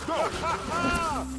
Go!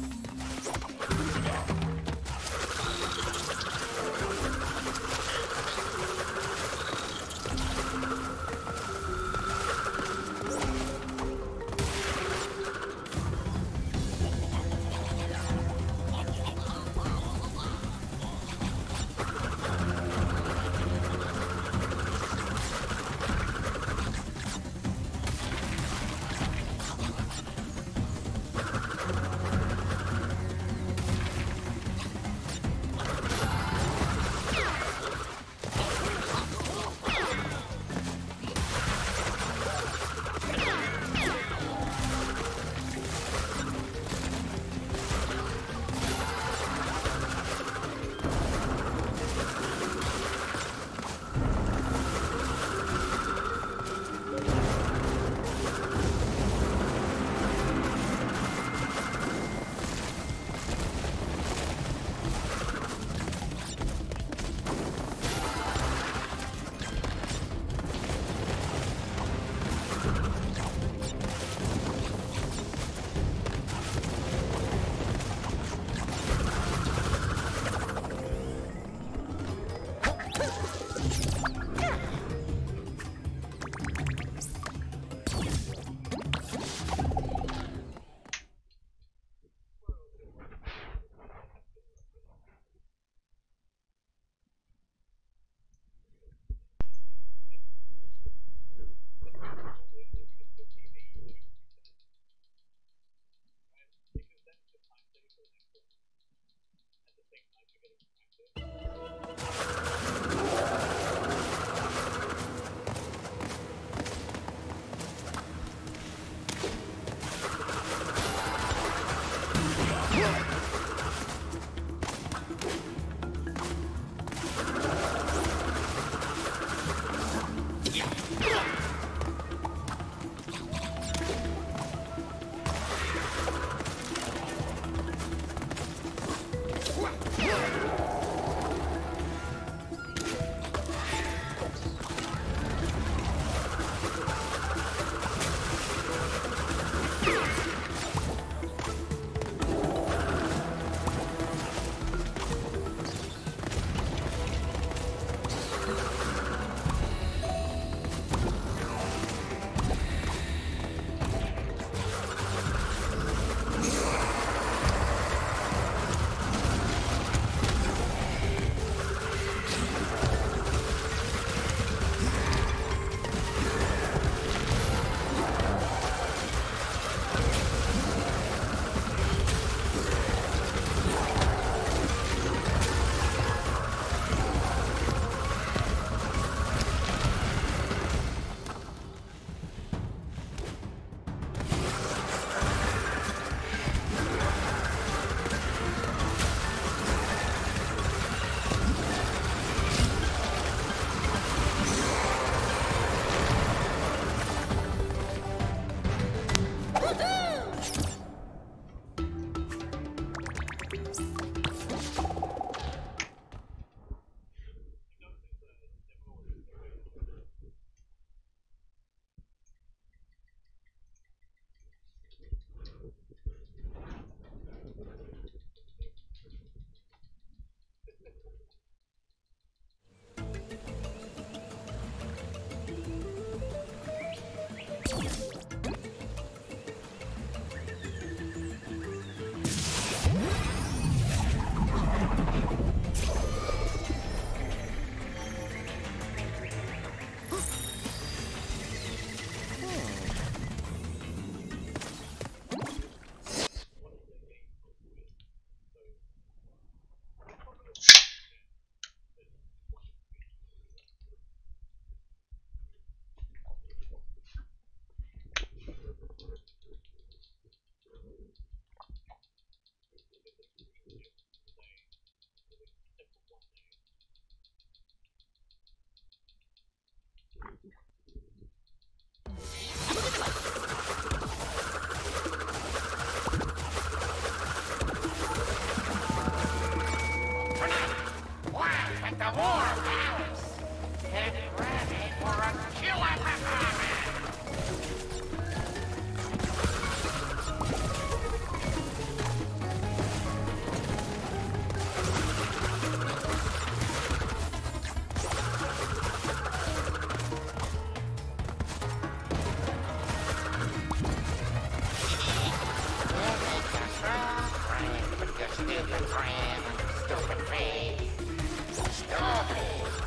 friend. Stupid face. Stupid.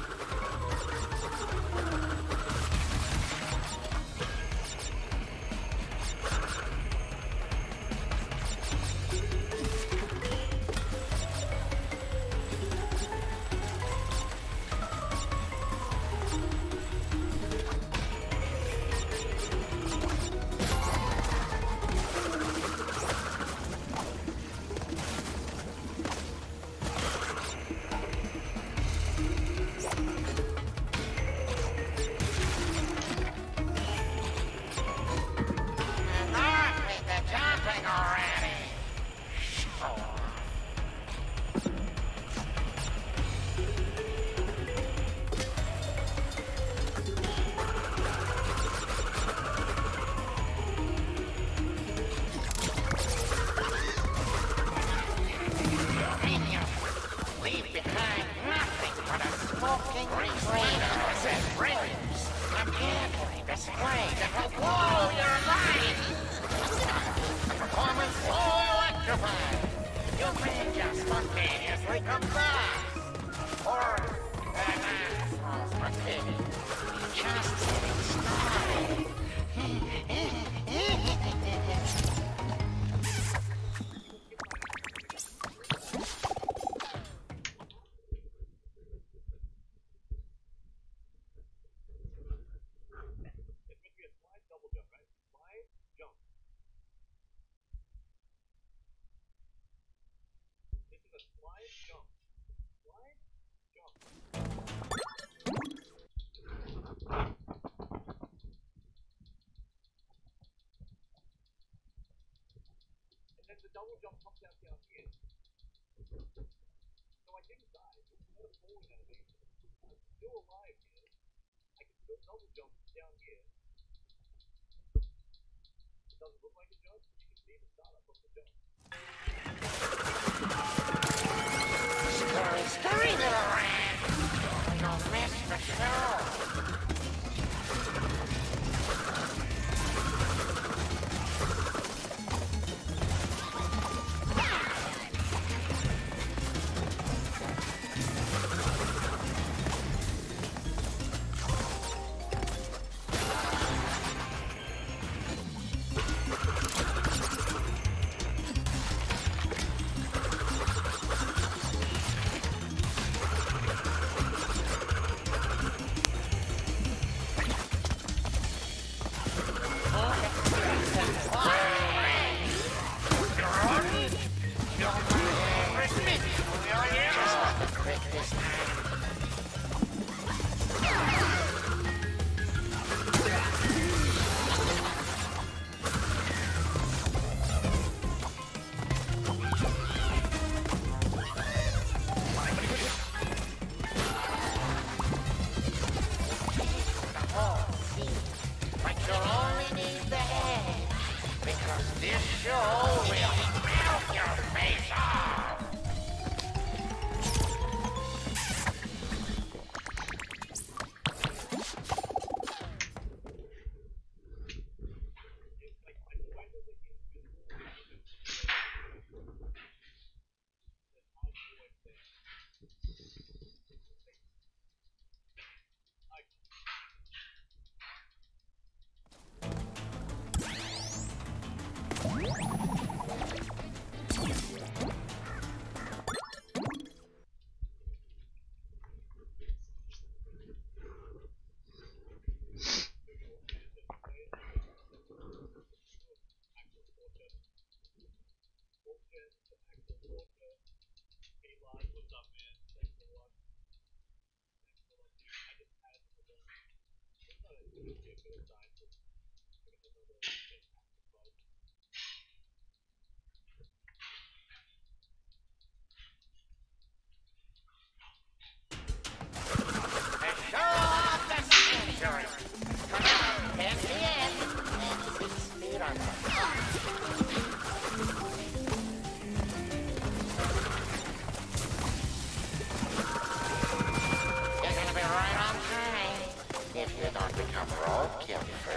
The double jump comes out down here. So I didn't die. It's not a falling animation. I'm still alive here. I can still double jump down here. It doesn't look like a jump, but you can see the startup of the jump. Scurry, scurry, little rat! You'll miss the show! If you don't become roadkill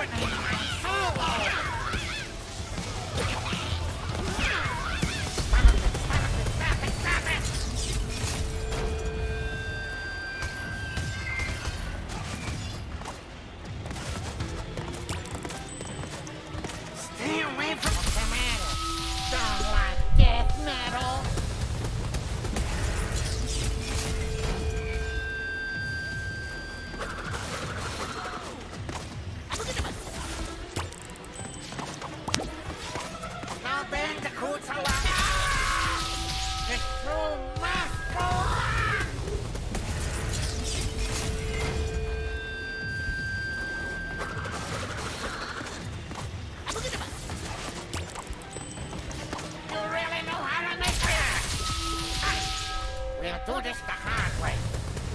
Stay away from the metal. Don't like death metal. Now bandicoots alive. The show must go on. You really know how to make it. We'll do this the hard way.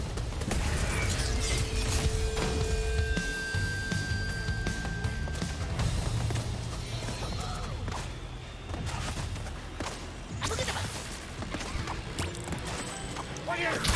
What are you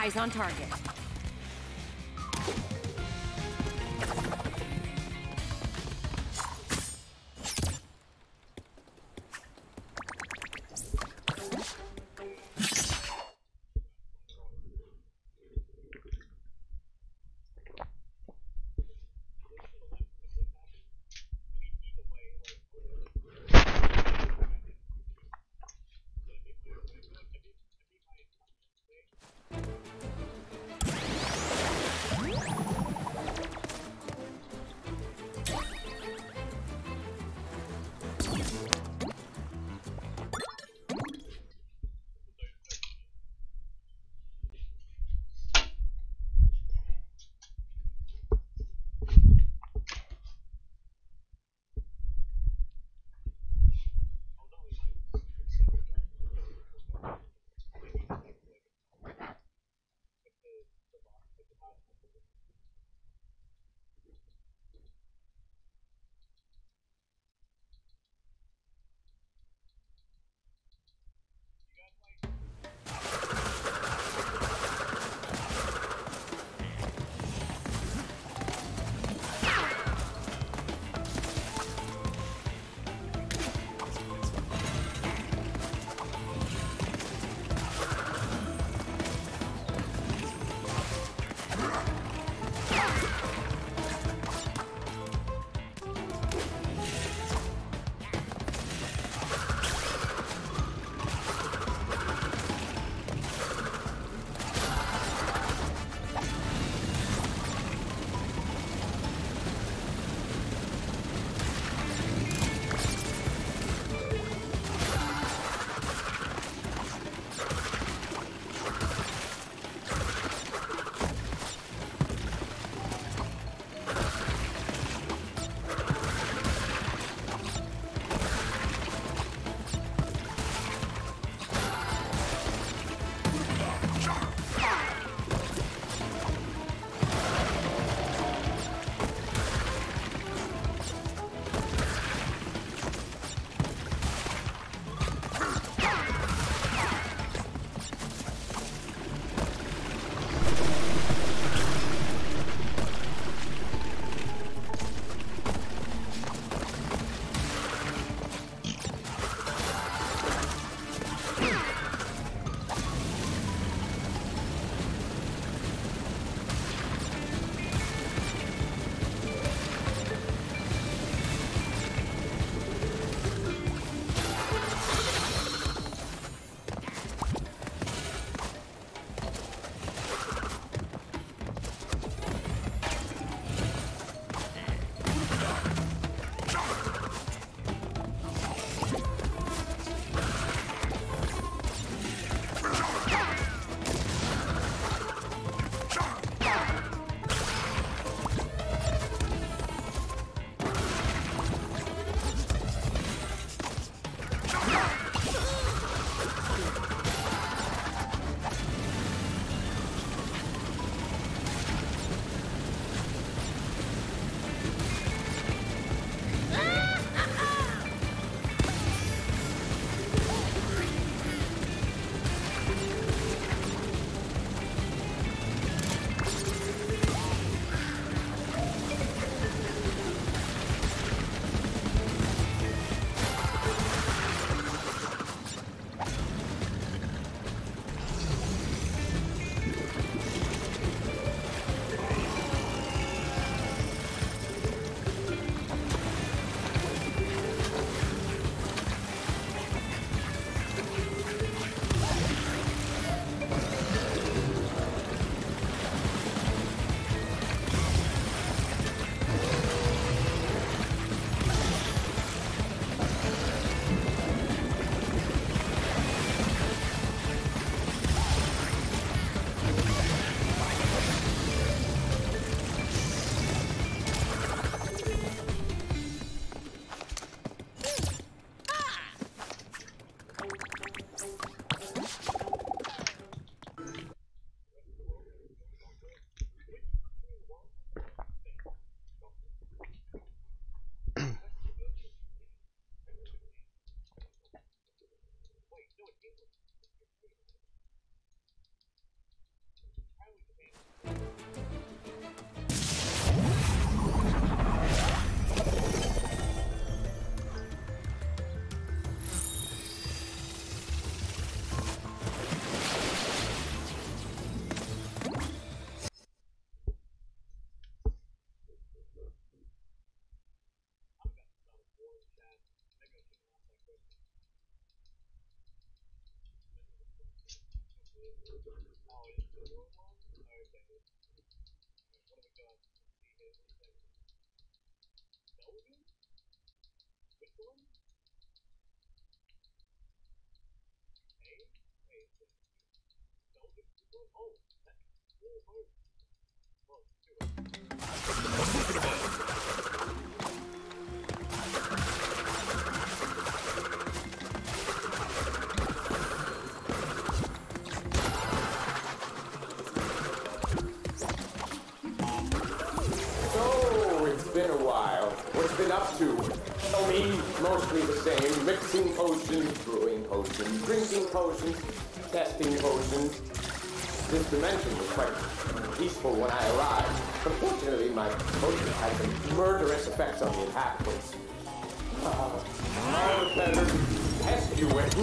Eyes on target. Oh, it's the little one? Okay. What have we got? See here, Belgium? Switzerland? Hey? Wait, Belgium? Switzerland? Oh, that's almost. Well, two. It's been a while. What's been up to? Tell me, mostly the same. Mixing potions, brewing potions, drinking potions, testing potions. This dimension was quite peaceful when I arrived. Unfortunately, my potion had some murderous effects on the inhabitants. All the better to test you with.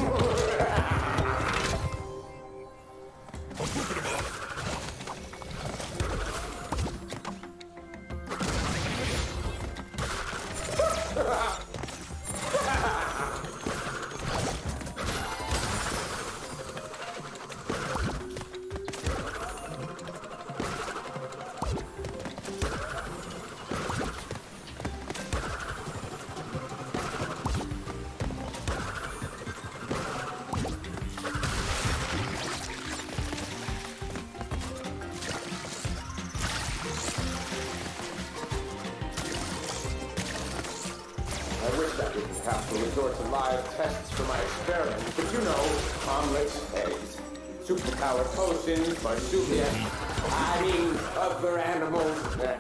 I wish I didn't have to resort to live tests for my experiments, but you know, omelets, eggs, superpowered potions, marsupial, other animals.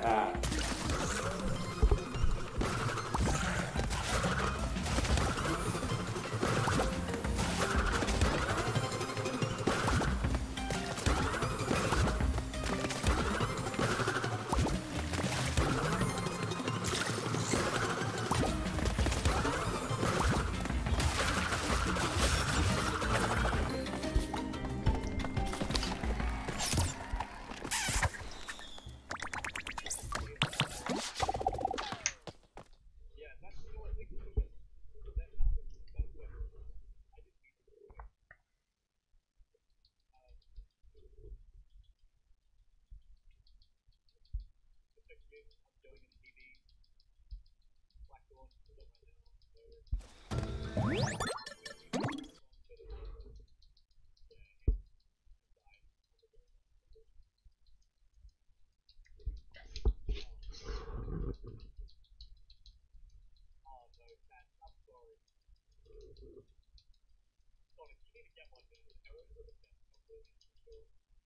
Yeah, that's the only thing that that element is that way. I didn't mean to do it. The next game I'm doing in TV, Black the one is up right now, so oh no, Cat, I'm sorry. Sonic, you need to get one down. Errors are the best completely for sure.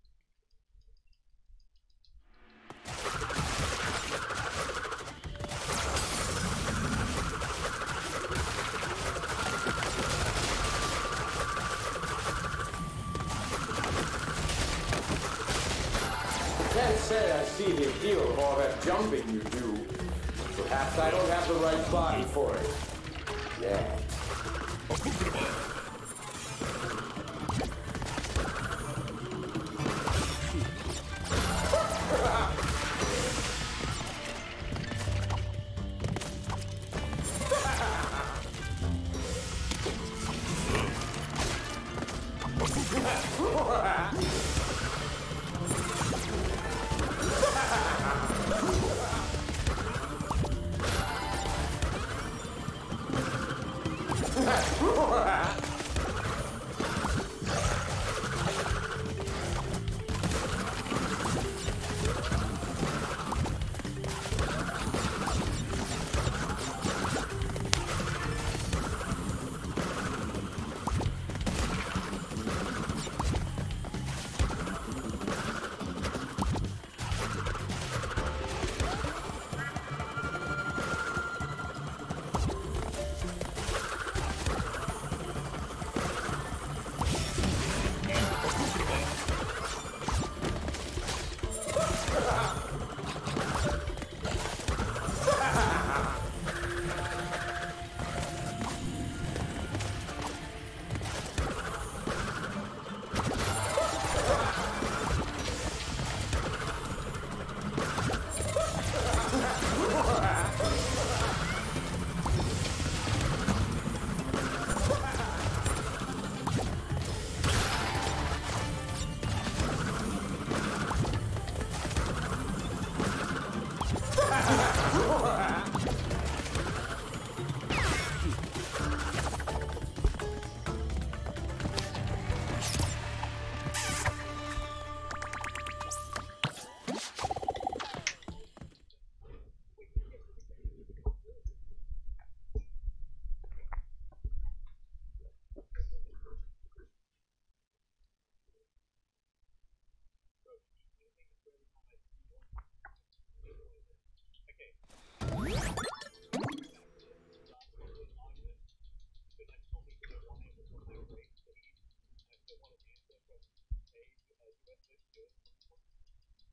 Can't say I see the appeal of all that jumping you do. Perhaps I don't have the right body for it. Yeah.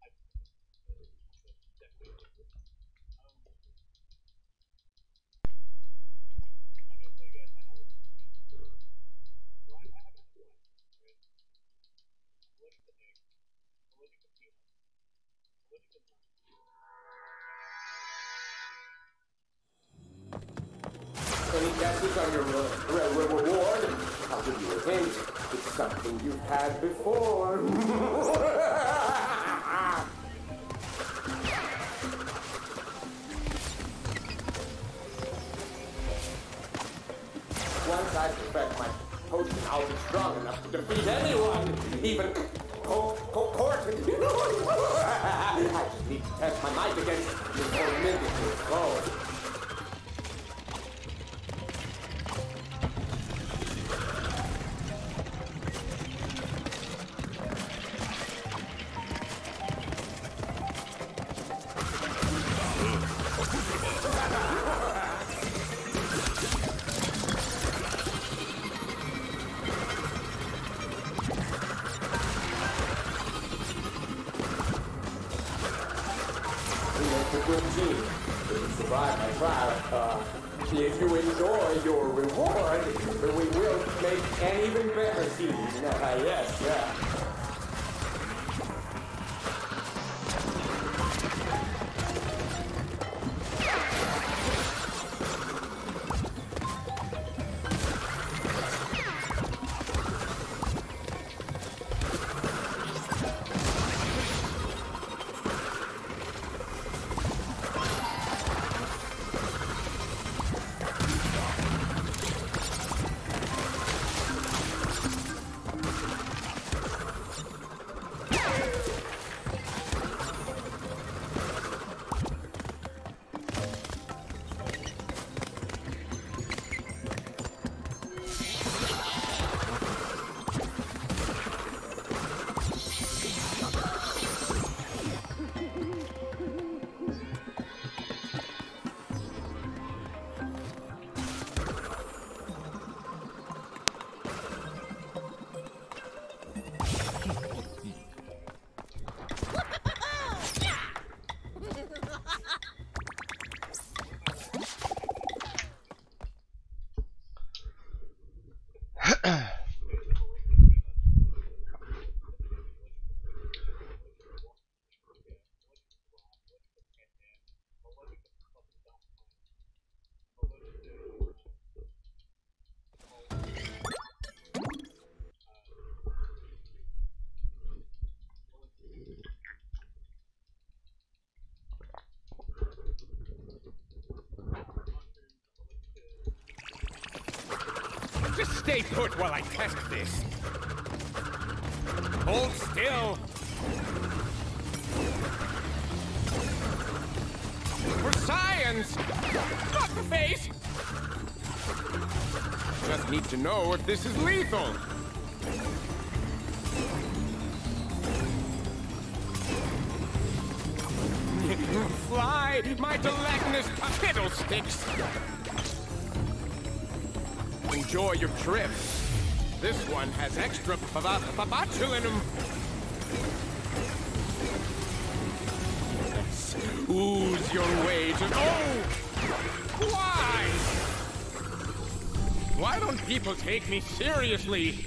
Any guesses on your reward? I'll give you a hint. It's something you've had before. Once I perfect my potion, I'll be strong enough to defeat anyone, even court. I just need to test my might against this formidable foe. A good team. If you survive my trial, if you enjoy your reward, we will make an even better team. Yes, yeah. Just stay put while I test this. Hold still. For science! Not the face! Just need to know if this is lethal. Fly, my gelatinous fiddlesticks! Enjoy your trip. This one has extra botulinum. Ooze your way to... Oh! Why? Why don't people take me seriously?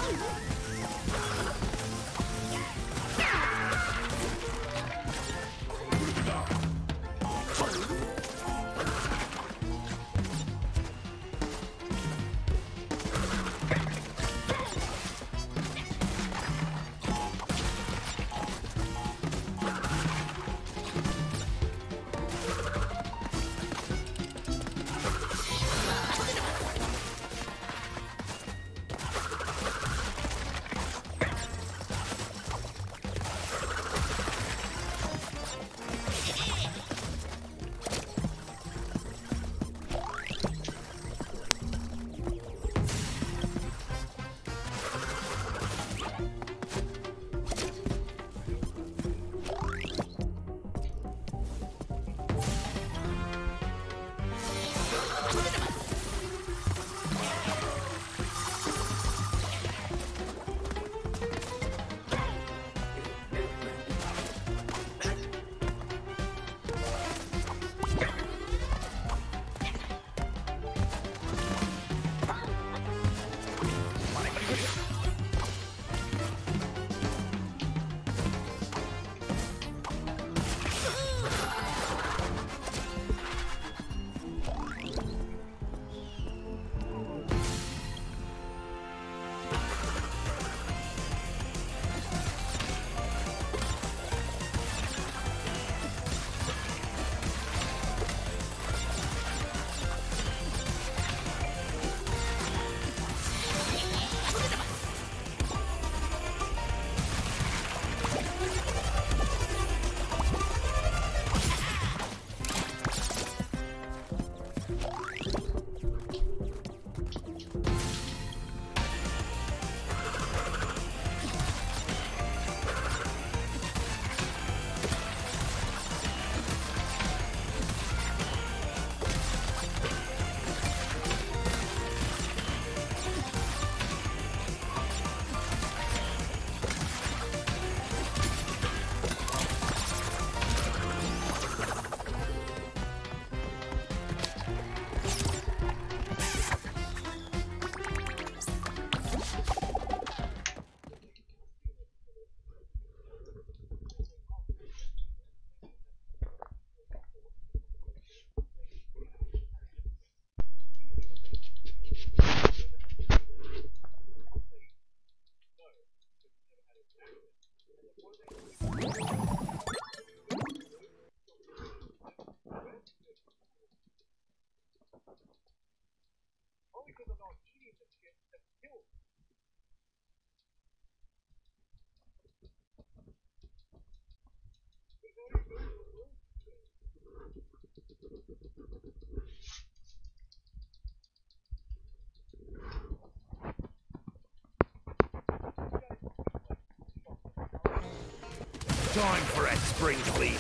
Time for a spring cleaning.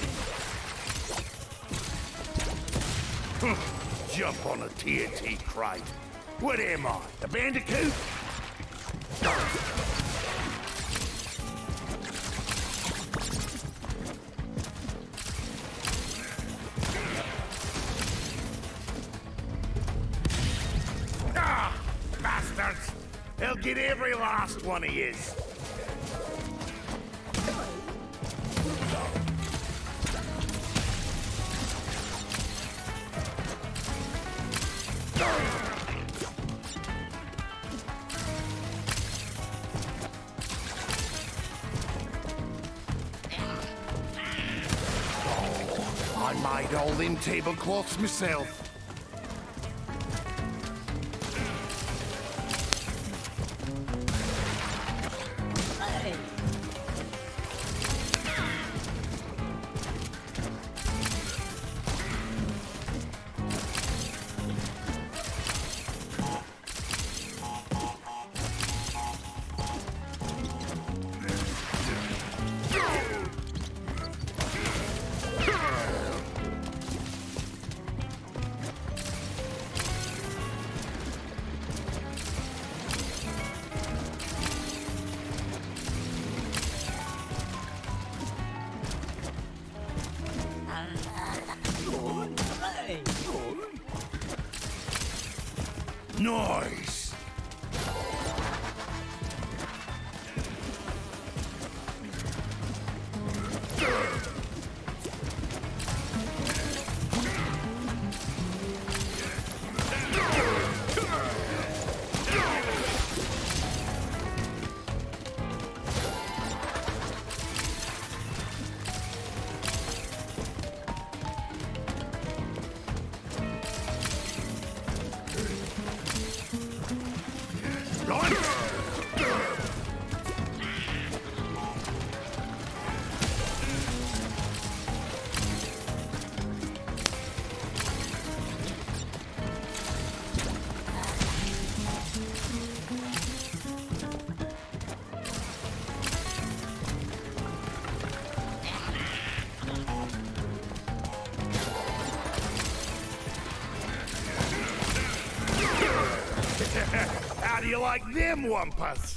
Jump on a TNT crate. What am I, a bandicoot? Ah, bastards! They'll get every last one of yous. I made all them tablecloths myself. Nice! How do you like them wampus?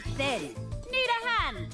Steady. Need a hand.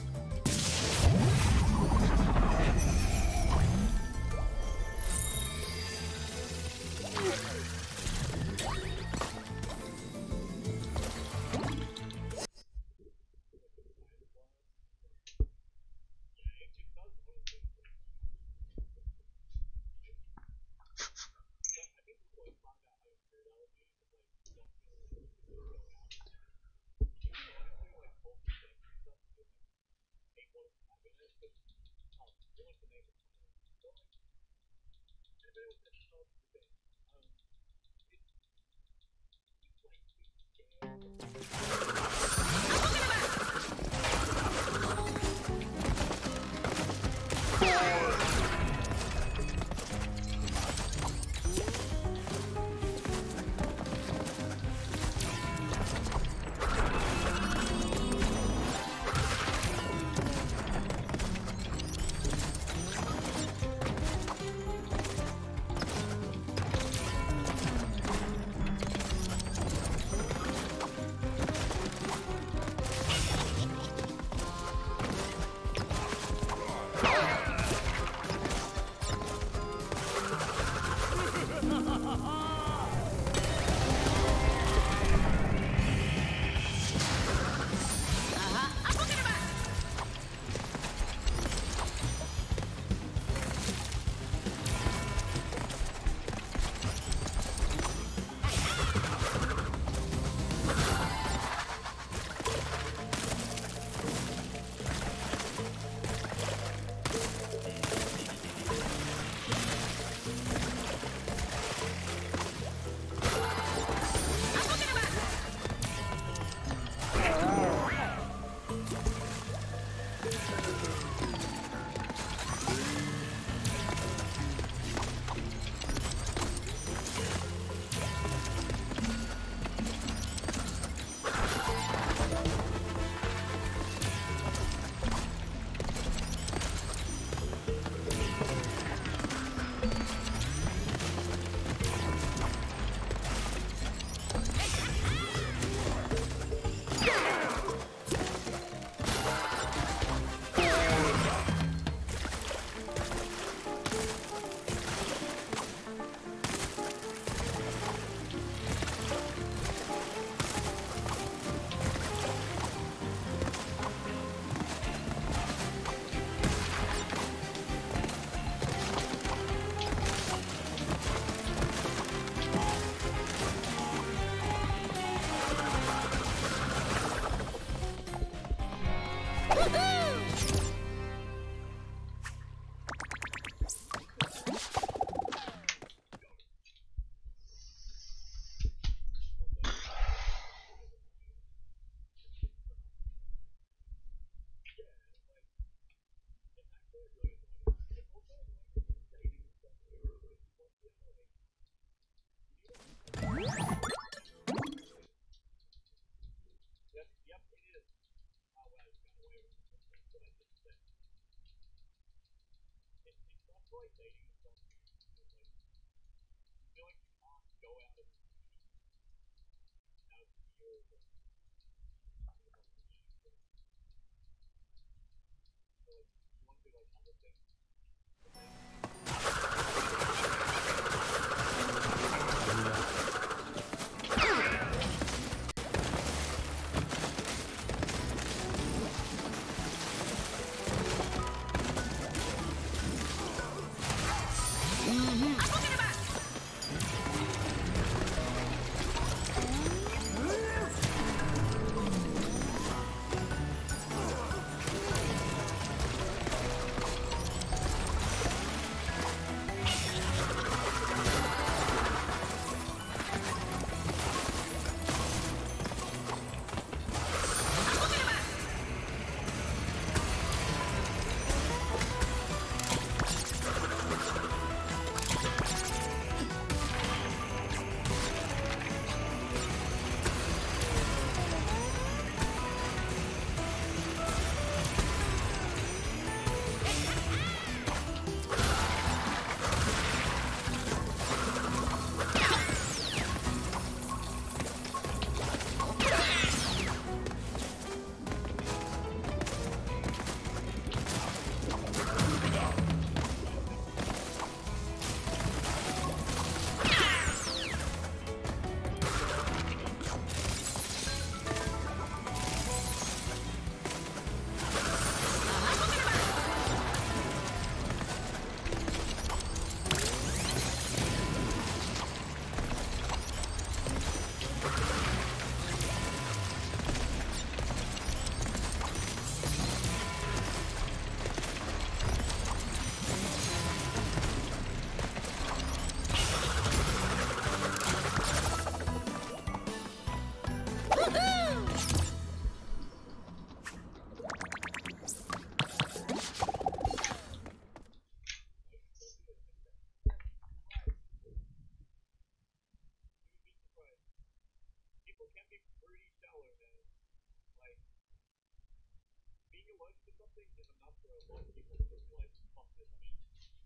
people can be pretty stellar, man. Like, being allergic to something is enough for a lot of people to just be like, fuck this, I'm out.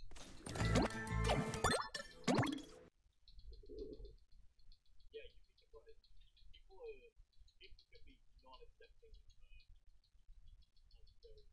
Yeah, you'd be surprised. People can be not accepting unnecessary.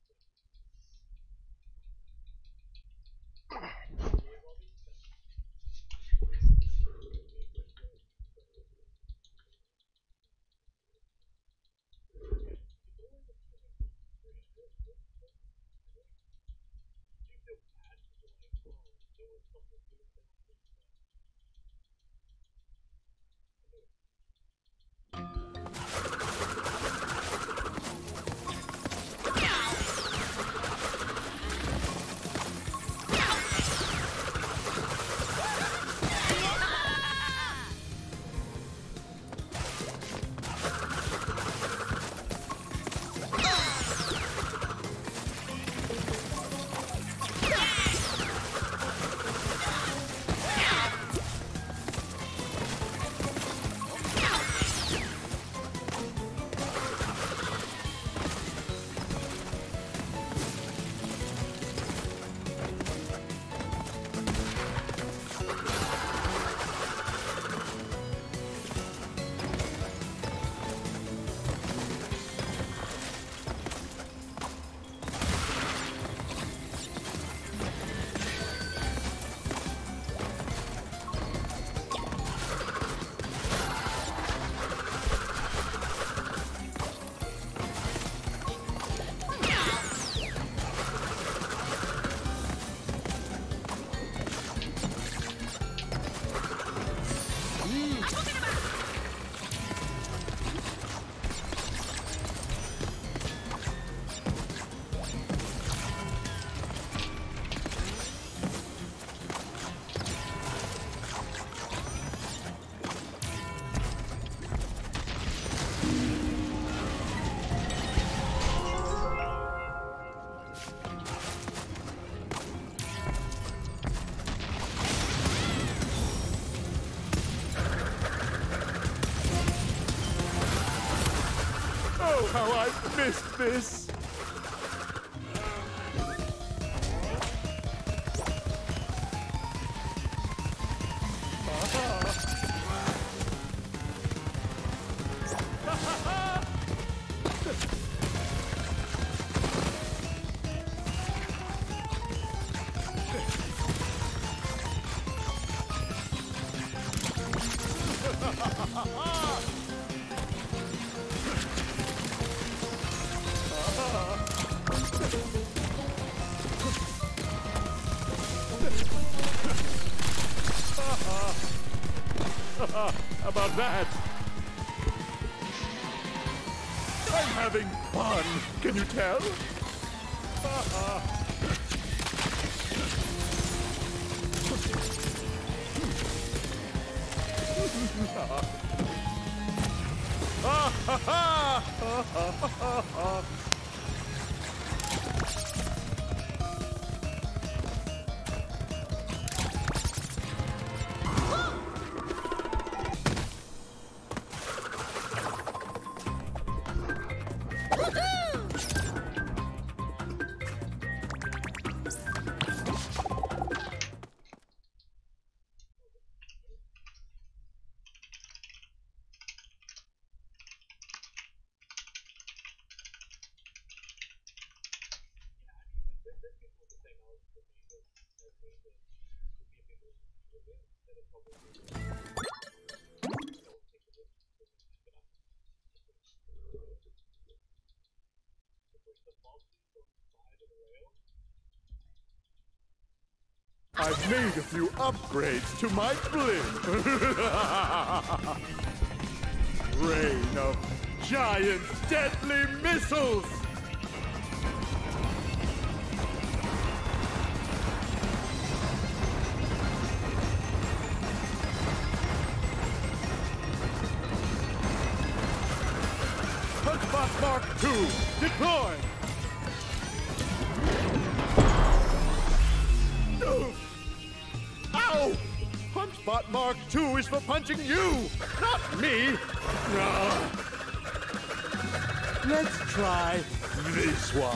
How I missed this! About that. I'm having fun. Can you tell? I've made a few upgrades to my blimp. Rain of giant deadly missiles! Punchbot Mark II, deploy! Ow! Punchbot Mark II is for punching you, not me. Let's try this one.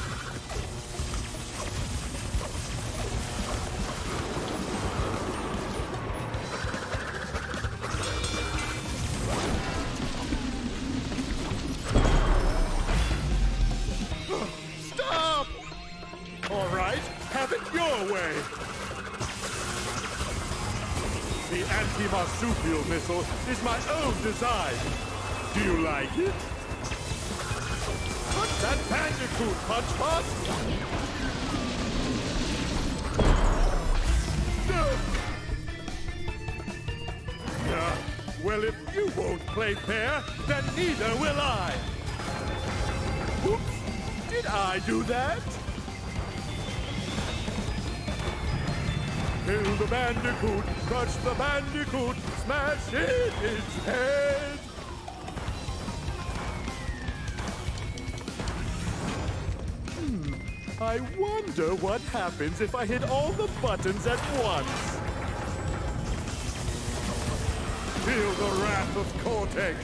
Stop! All right, have it your way. The anti-marsupial missile is my own design. Do you like it? What's that bandicoot, Punchbot? Well, if you won't play fair, then neither will I. Oops, did I do that? Kill the bandicoot, crush the bandicoot, smash in its head. I wonder what happens if I hit all the buttons at once. Feel the wrath of Cortex.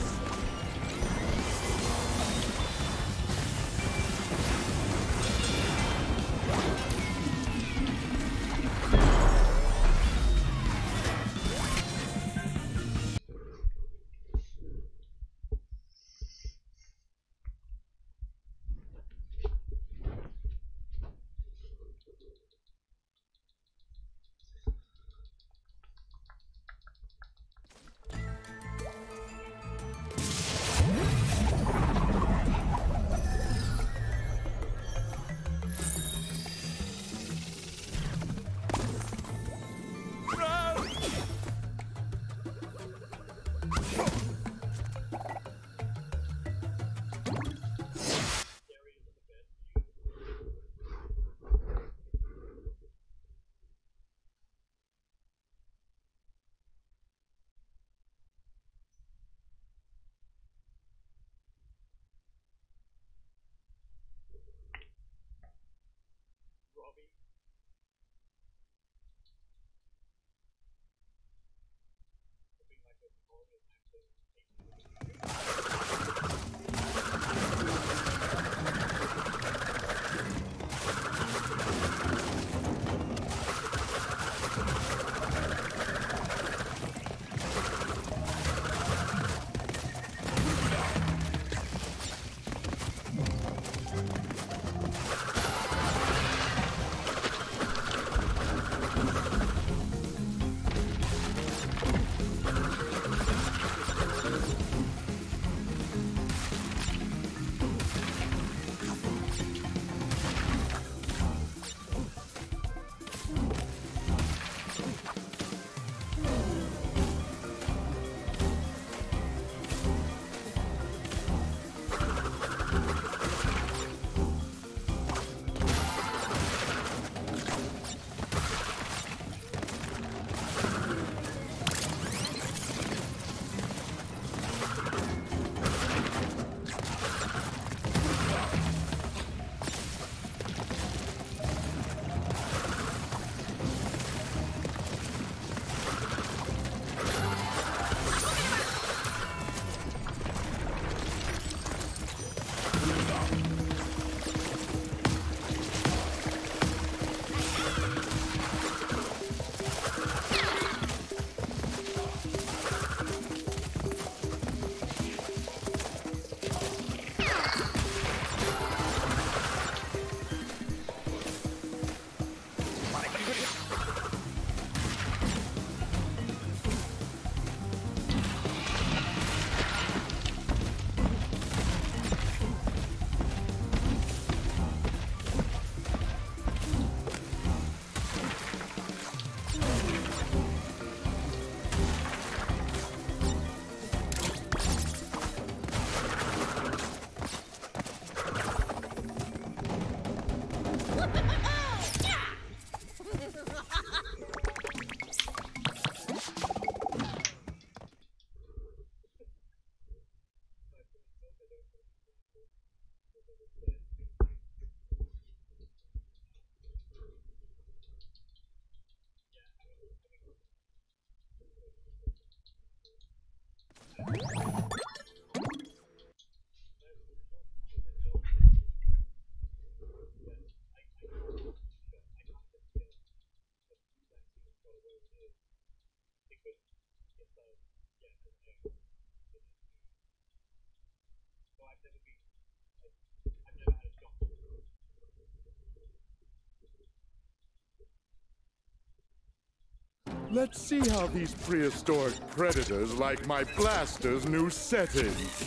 Let's see how these prehistoric predators like my blaster's new settings.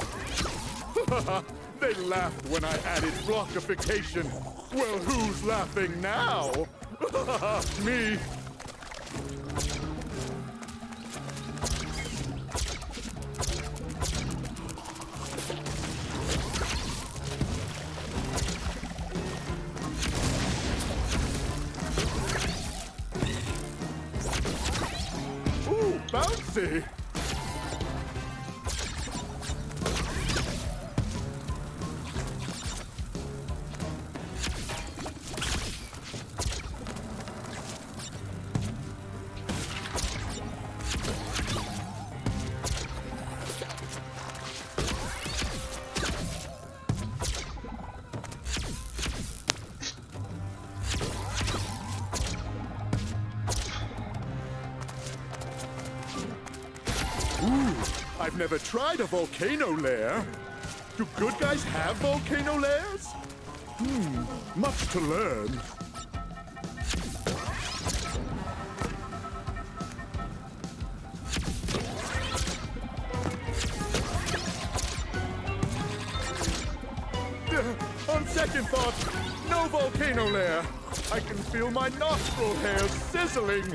They laughed when I added blockification. Well, who's laughing now? Me. Ooh, bouncy. Ooh, I've never tried a volcano lair. Do good guys have volcano lairs? Much to learn. On second thought, no volcano lair. I can feel my nostril hairs sizzling.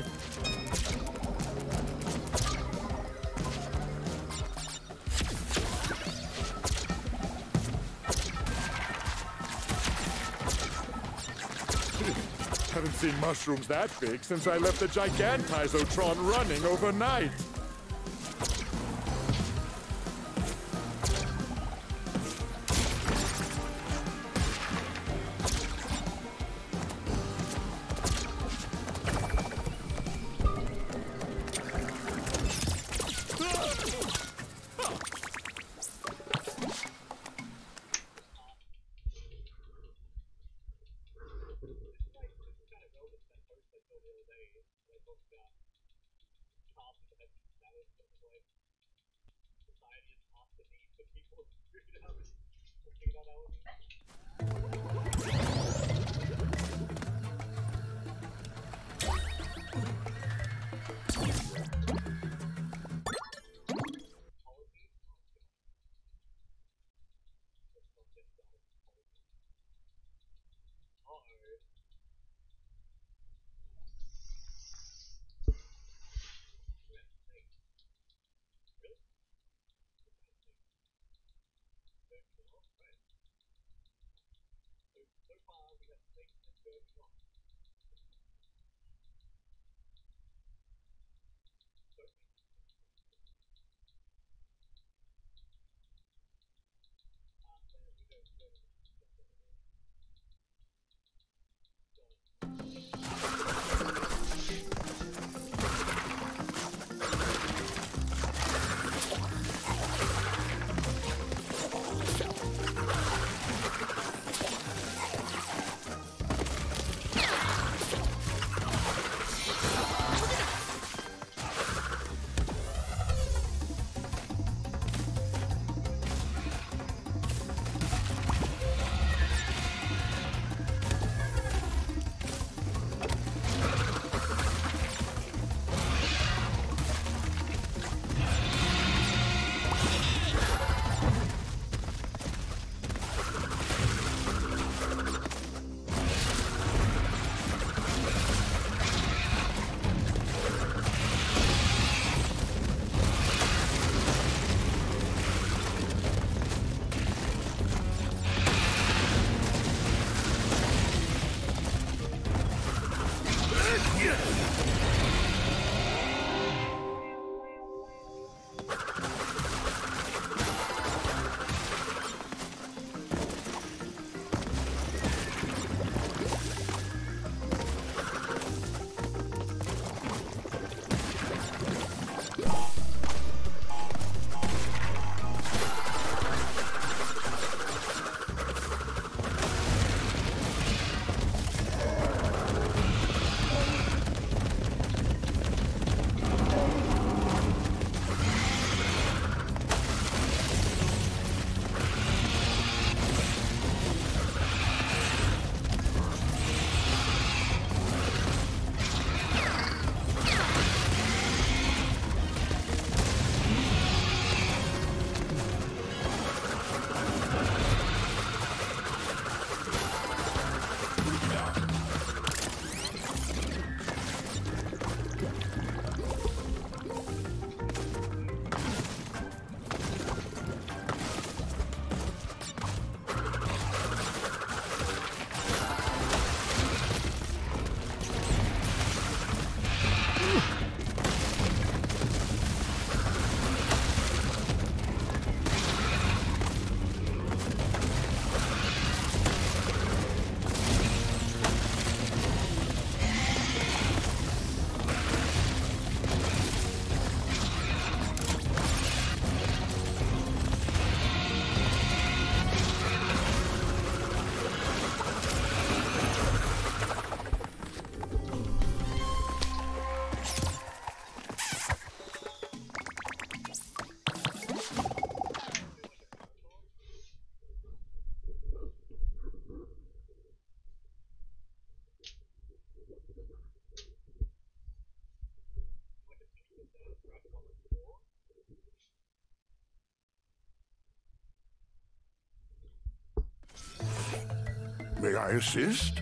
Haven't seen mushrooms that big since I left the Gigantizotron running overnight. May I assist?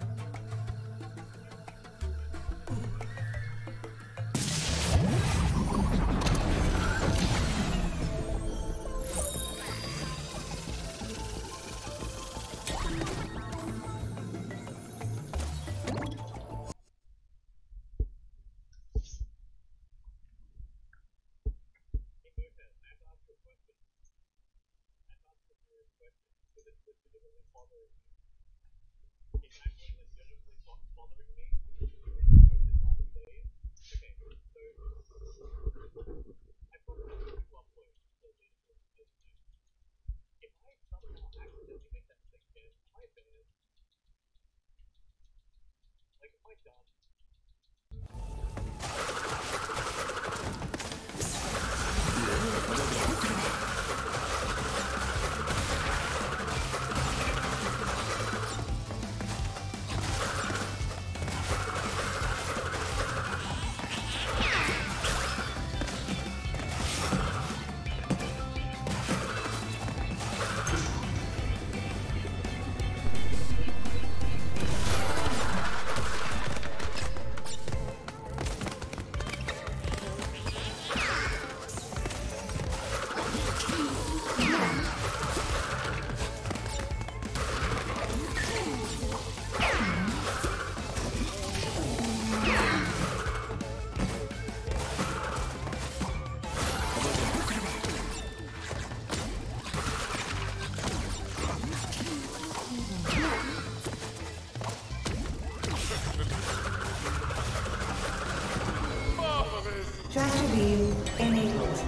Tractor beam enabled.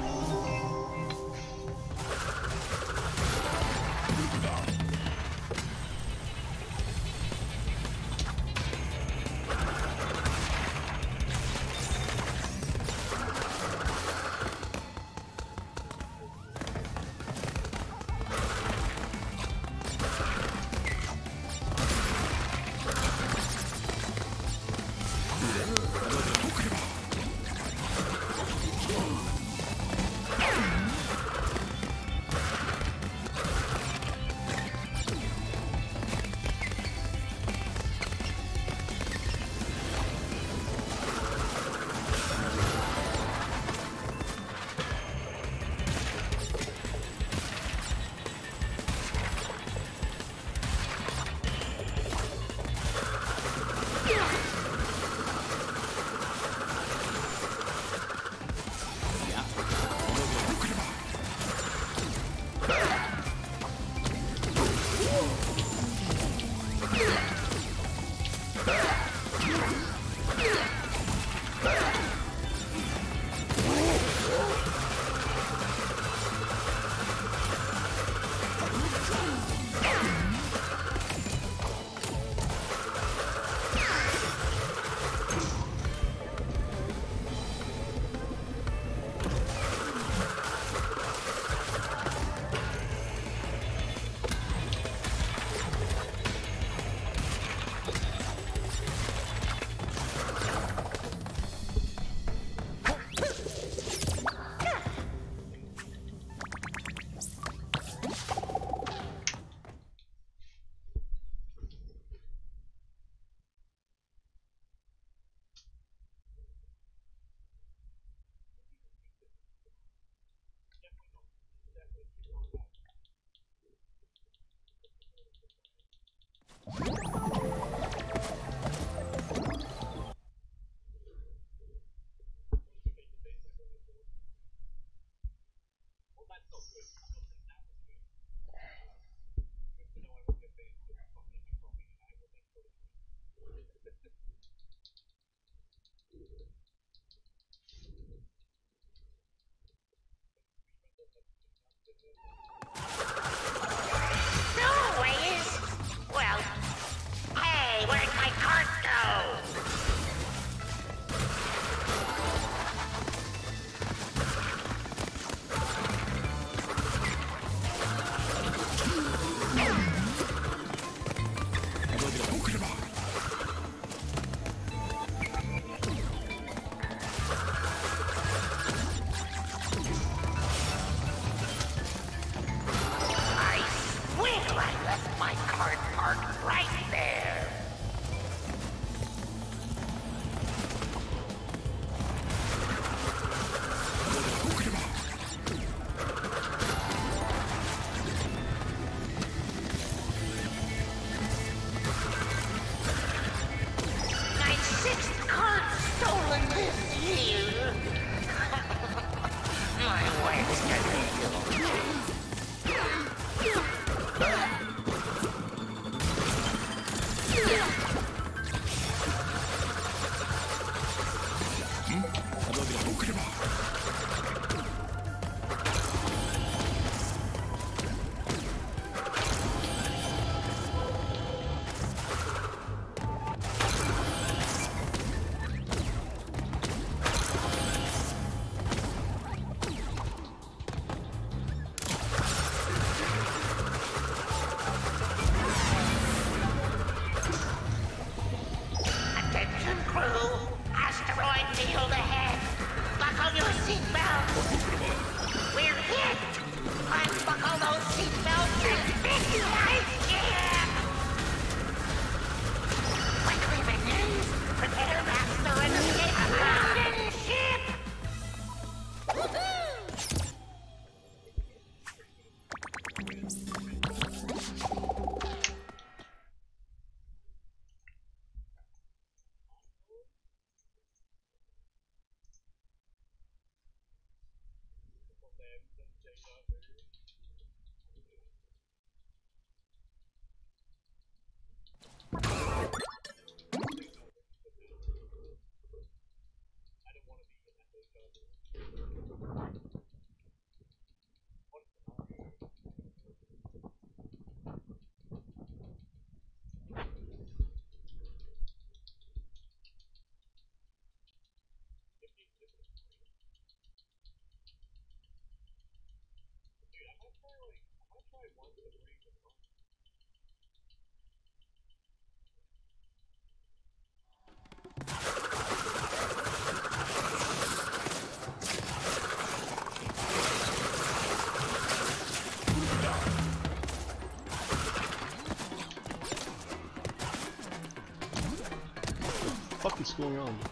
No ways. Well, hey, where'd my cart go? Attention crew, asteroid field ahead. Buckle your seatbelts. We're hit. Unbuckle those seatbelts and big light gear. Quickly, minions, prepare master and escape abandoned ship. What the fuck is going on?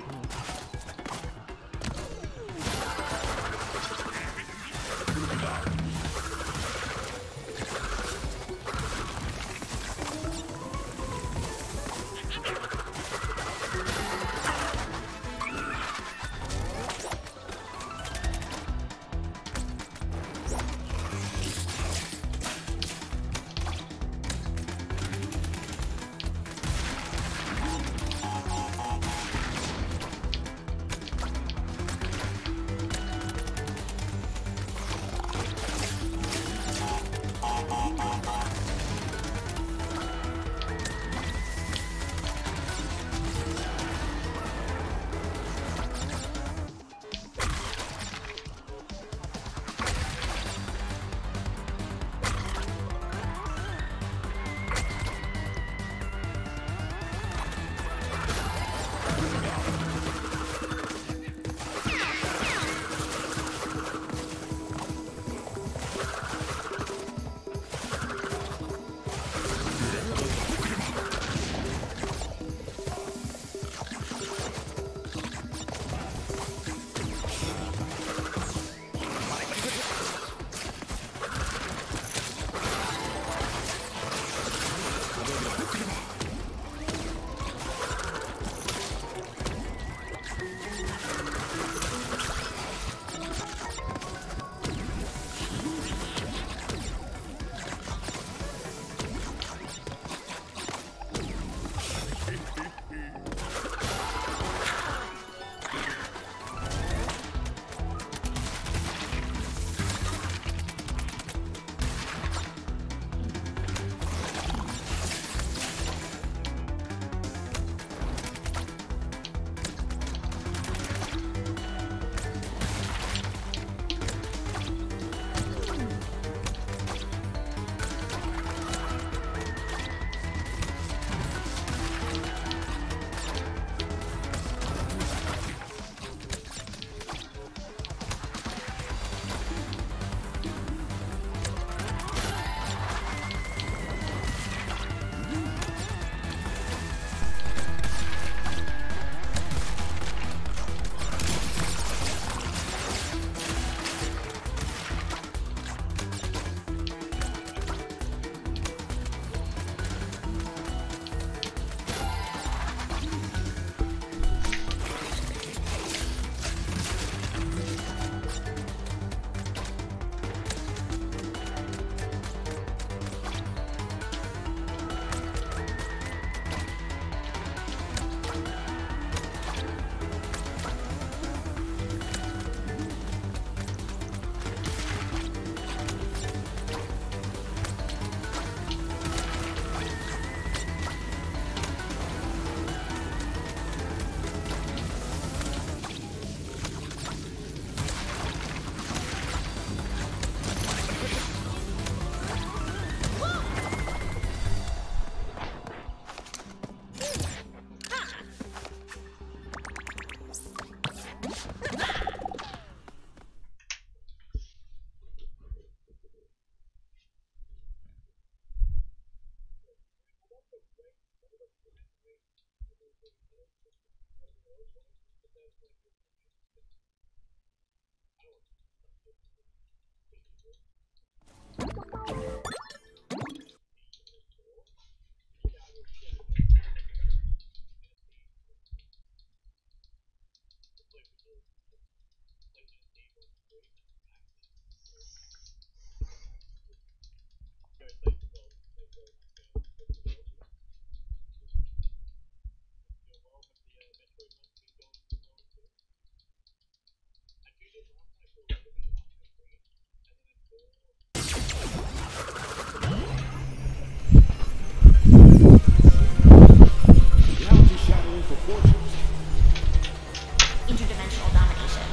Interdimensional domination.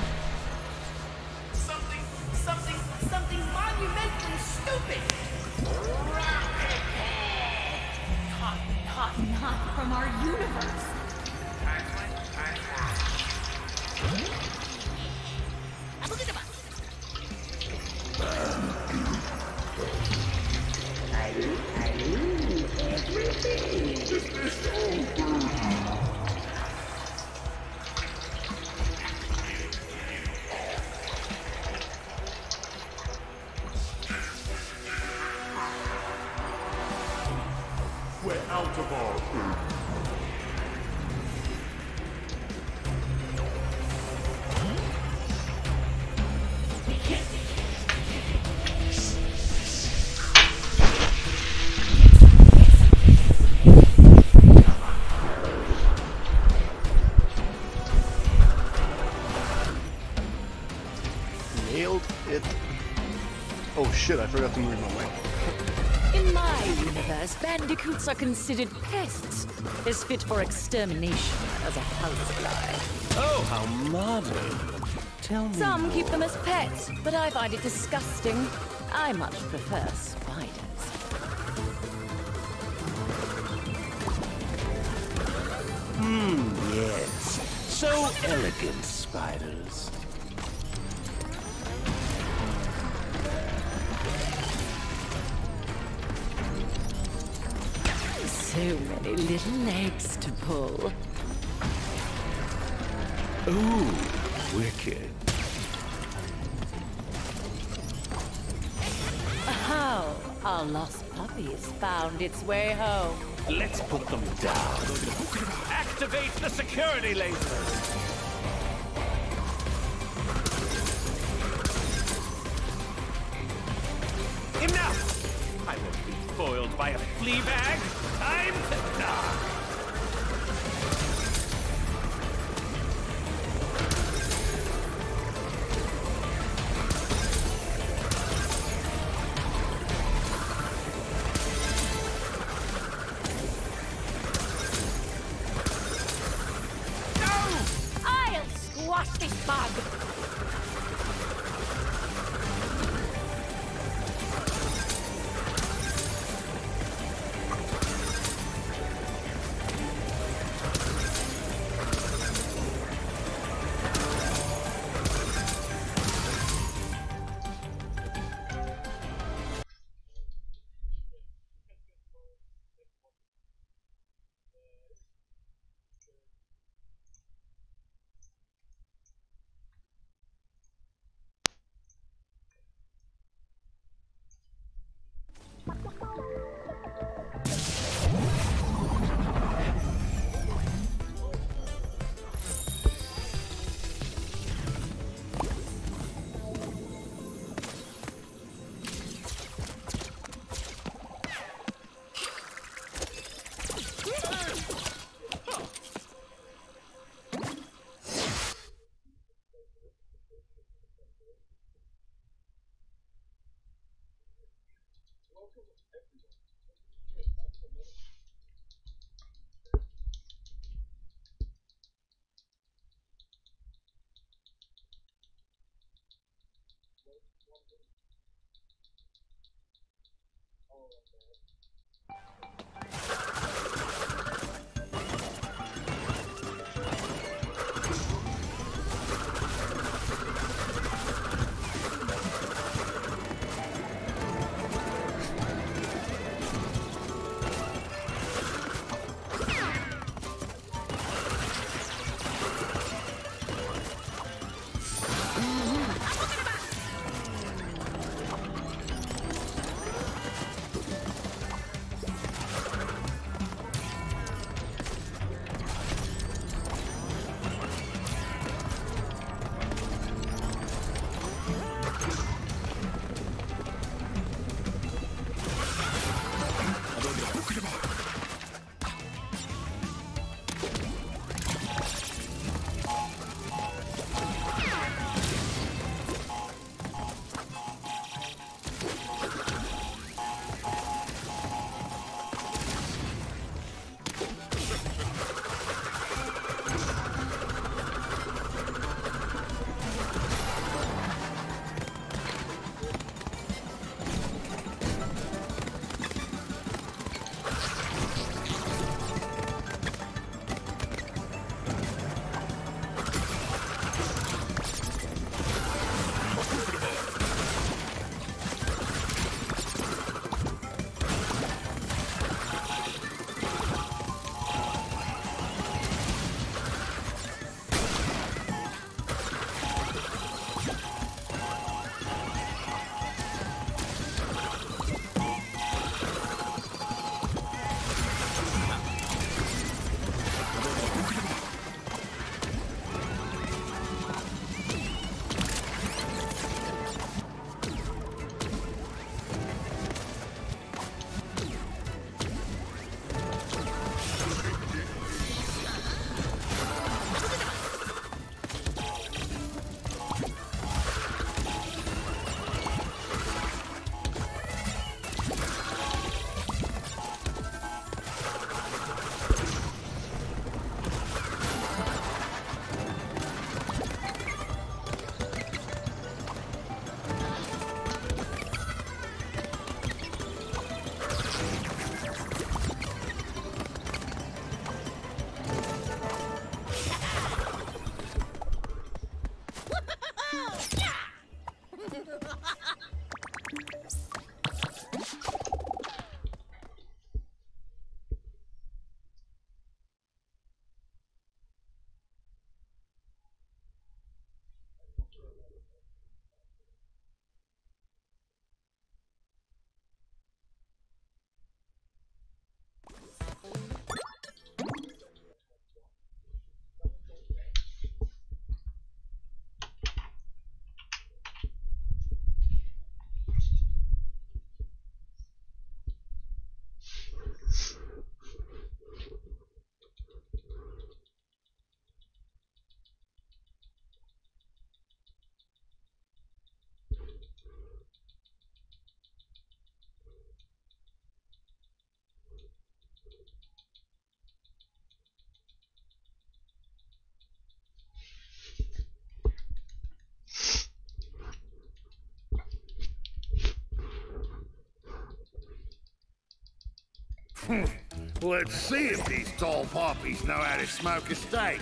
Something monumentally stupid! Not from our universe. We're out of our food. Nailed it. Oh shit, I forgot to move my mic. In my universe, bandicoots are considered pests, as fit for extermination as a housefly. Oh, how modern. Tell me Some more. keep them as pets, but I find it disgusting. I much prefer spiders. Yes. So elegant, spiders. So many little legs to pull. Ooh, wicked. How our lost puppy's found its way home. Let's put them down. Activate the security laser. Enough! I won't be foiled by a flea bag. Time to die. I'll squash this bug! Let's see if these tall poppies know how to smoke a steak.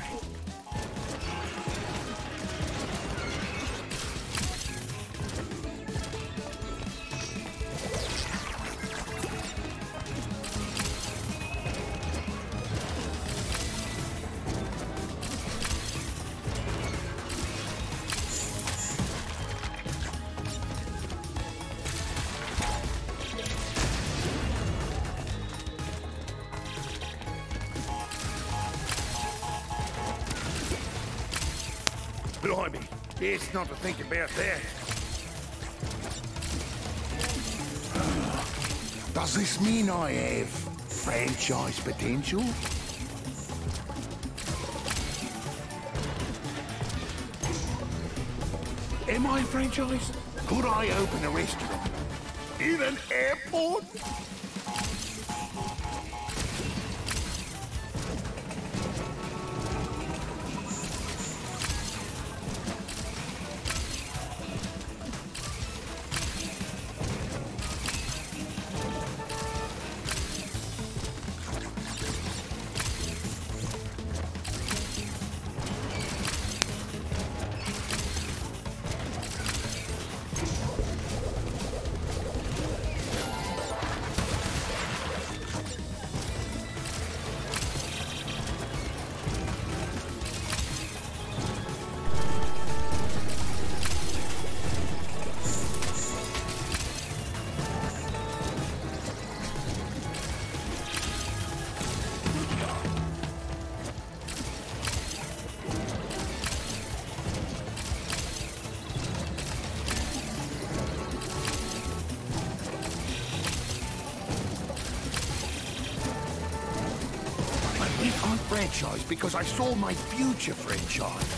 Blimey, best not to think about that. Does this mean I have franchise potential? Am I franchised? Could I open a restaurant in an airport? I'm franchised because I saw my future franchise.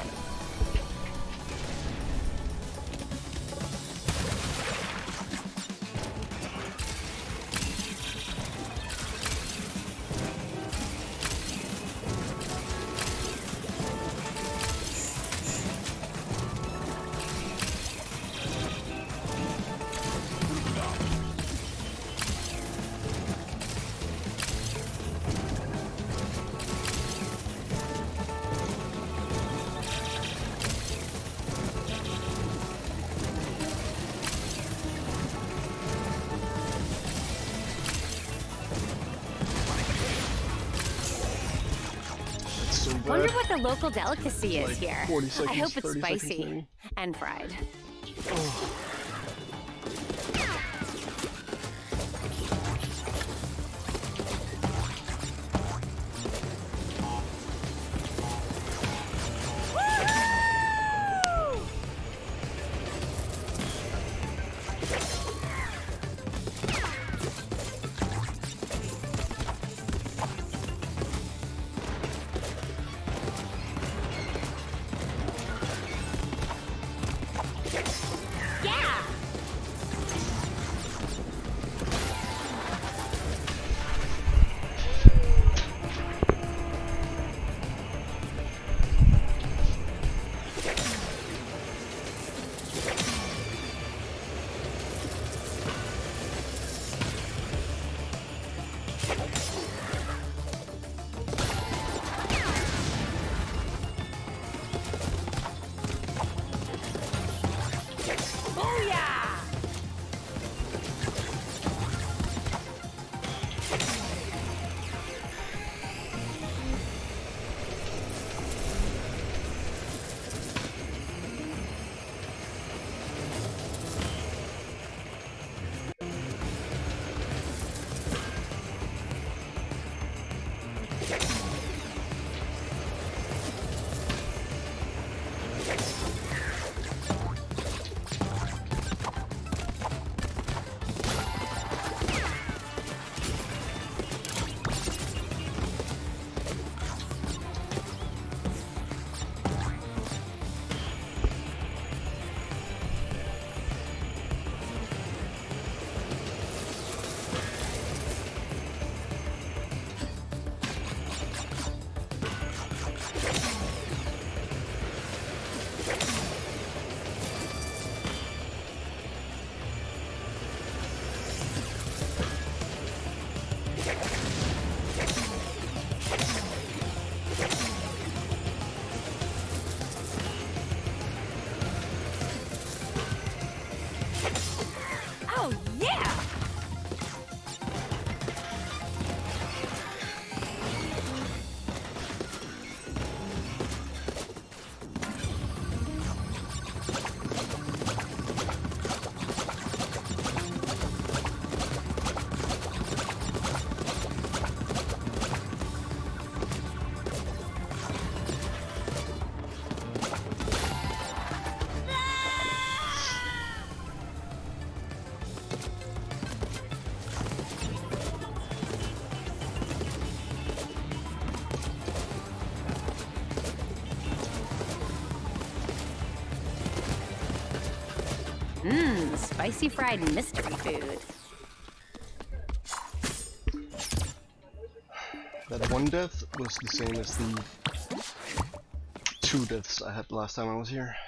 Wonder what the local delicacy is Like here. 40 seconds, I hope it's 30 seconds spicy maybe. and fried. Yeah! Spicy fried mystery food. That one death was the same as the 2 deaths I had last time I was here.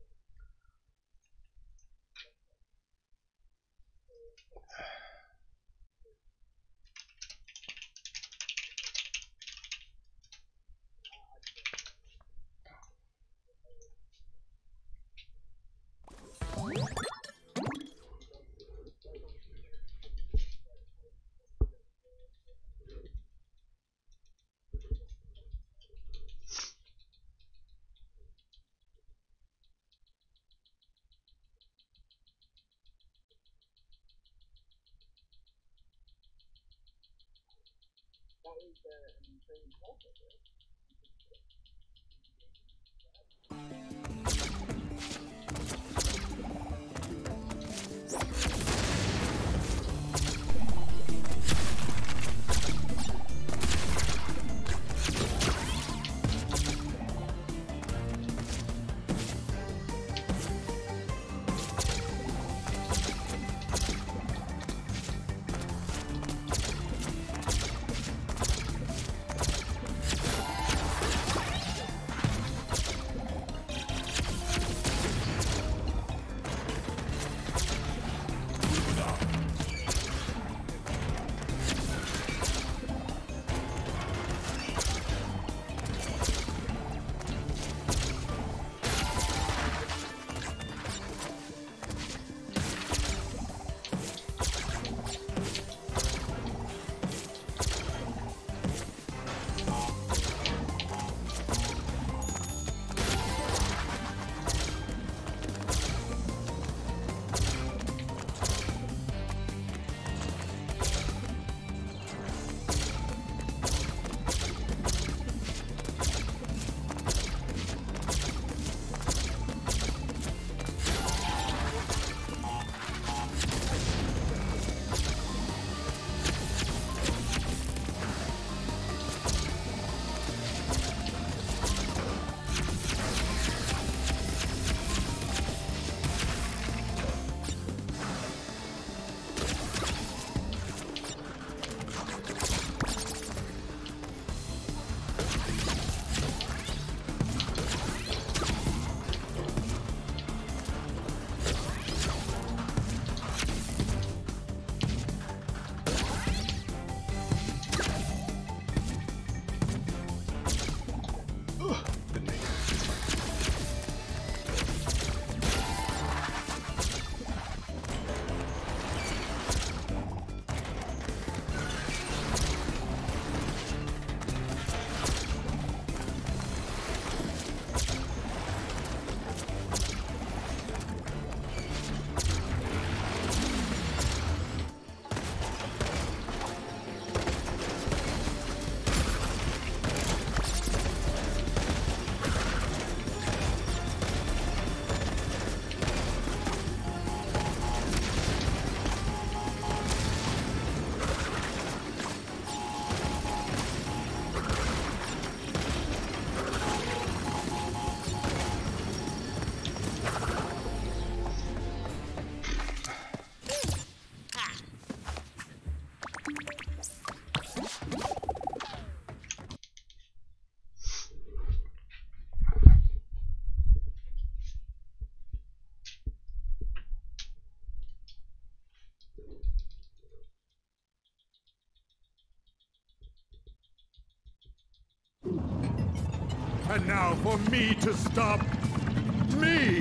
And now for me to stop me!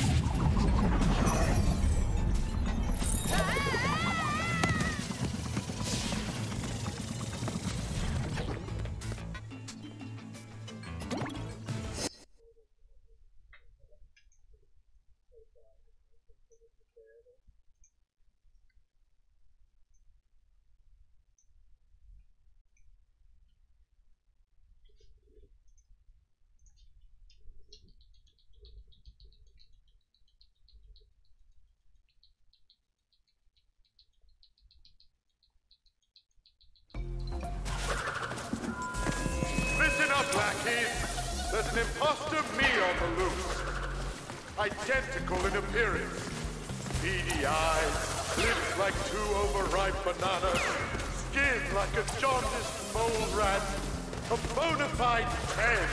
There's an imposter me on the loose. Identical in appearance. Beady eyes, lips like two overripe bananas, skin like a jaundiced mole rat, a bona fide 10.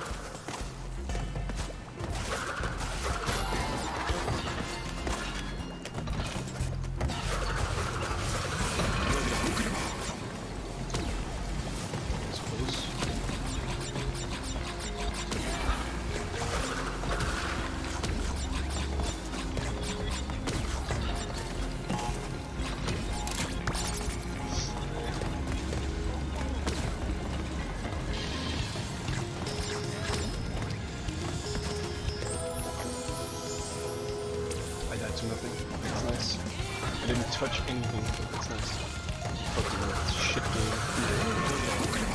Nothing. That's nice. I didn't touch anything, but that's nice. Fucking shit game.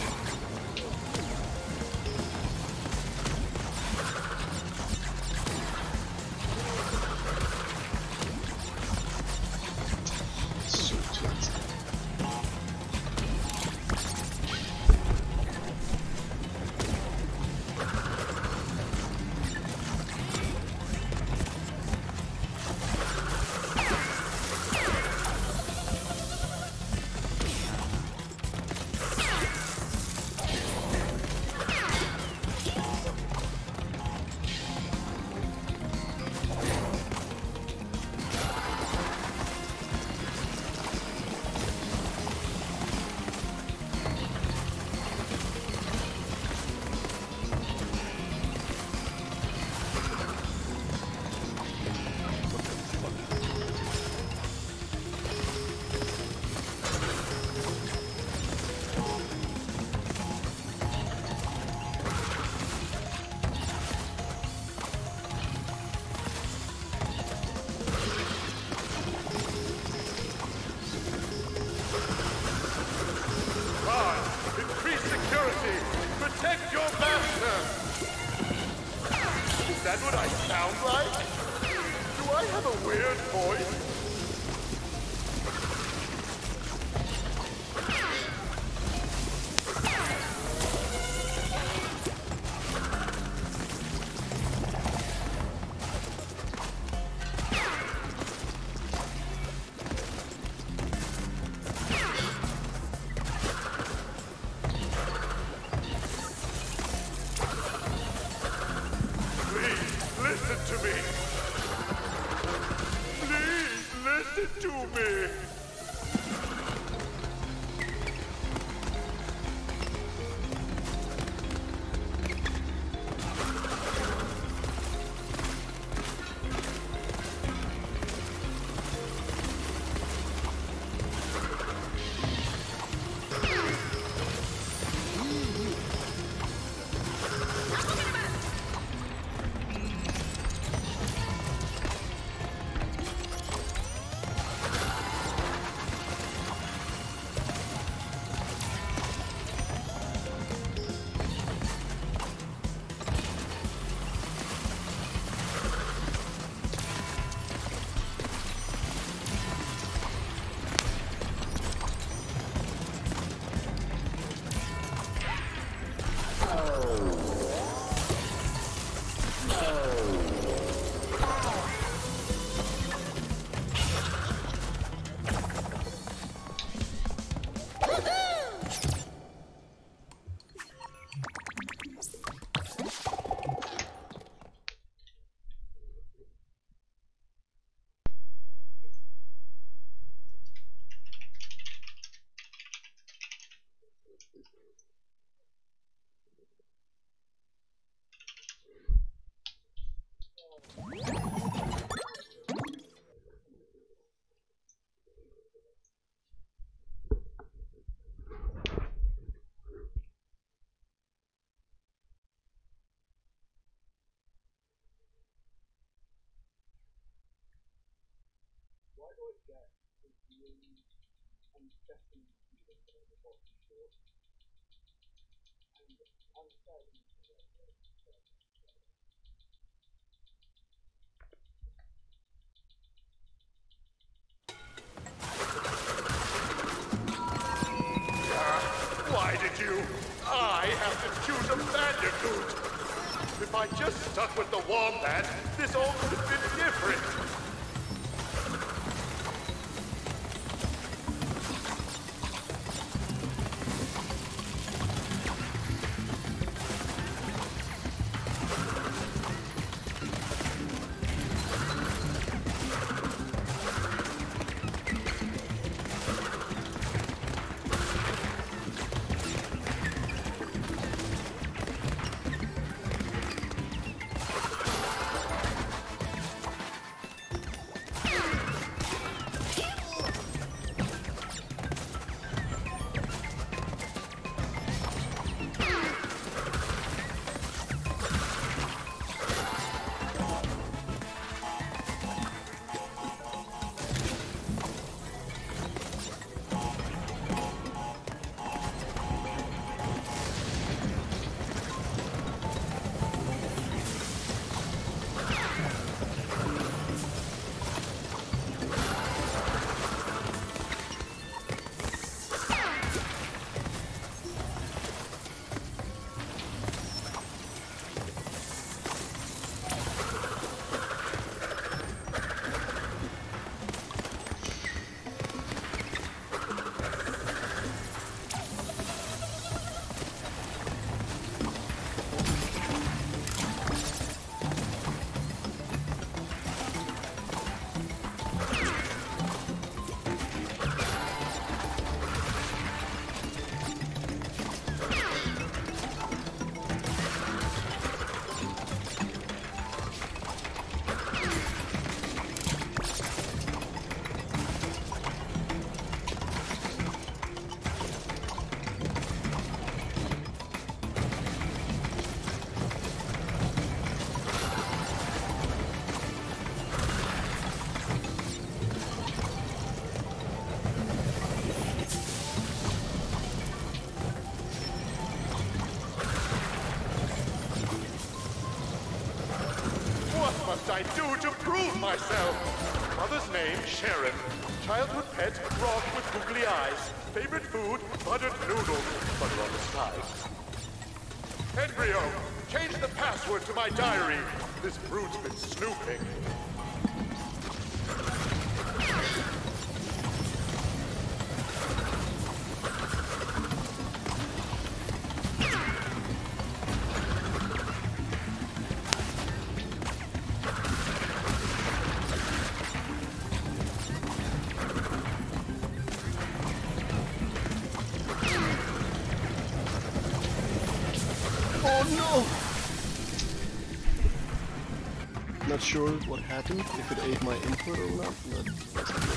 So tight. Protect your master! Is that what I sound like? Do I have a weird voice? Why did you? I have to choose a bandicoot. If I just stuck with the wombat, this all could have been different. I do to prove myself? Mother's name, Sharon. Childhood pet, frog with googly eyes. Favorite food, buttered noodles. Butter on the side. Embryo, change the password to my diary. This brood's been snooping. Not sure what happened, if it ate my input or not, but that's good.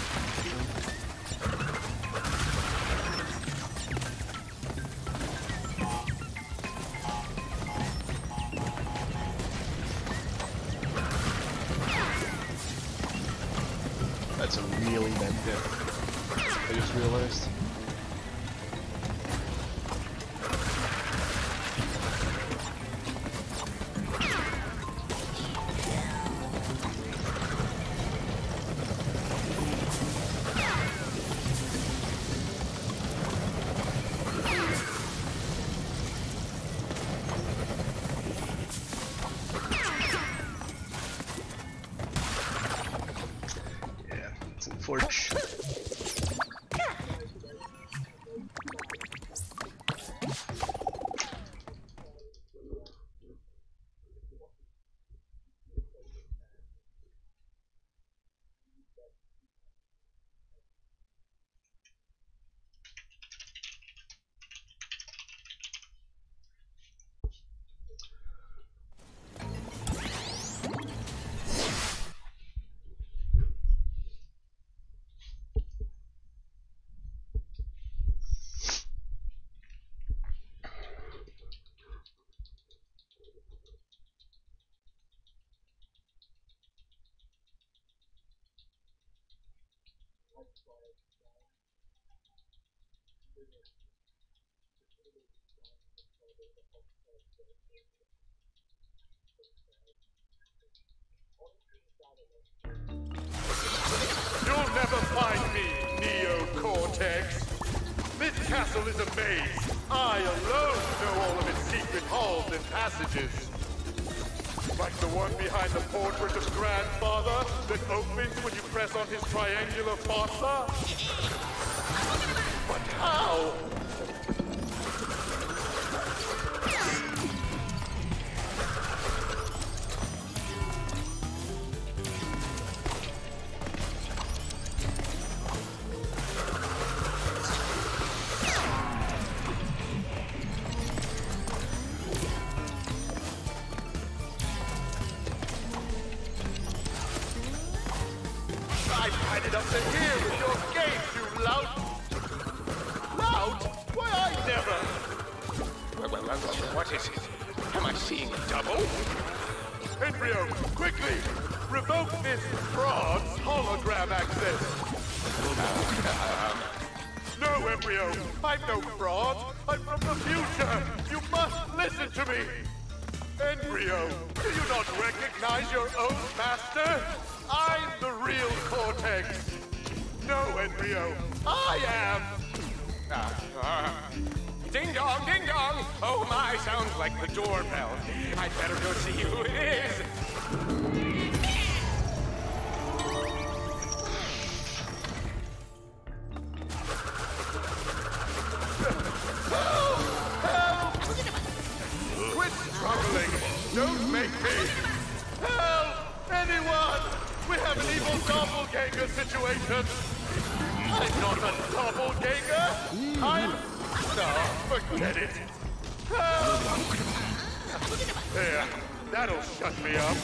That's a really bad dip. I just realized. You'll never find me, Neo-Cortex. This castle is a maze. I alone know all of its secret halls and passages. Like the one behind the portrait of Grandfather that opens when you press on his triangular fossa. But how? Up to here with your games, you lout! Lout? Why, I never! What is it? Am I seeing double? Embryo, quickly! Revoke this fraud's hologram access! No, Embryo! I'm no fraud! I'm from the future! You must listen to me! Embryo, do you not recognize your own master? I'm the real Cortex! No, Embryo, I am! Ding dong, ding dong! Oh my, sounds like the doorbell. I'd better go see who it is. Quit struggling! Don't make me! Help! Anyone! We have an evil doppelganger situation! I'm not a doppelganger! I'm... No, forget it! Help! There, that'll shut me up.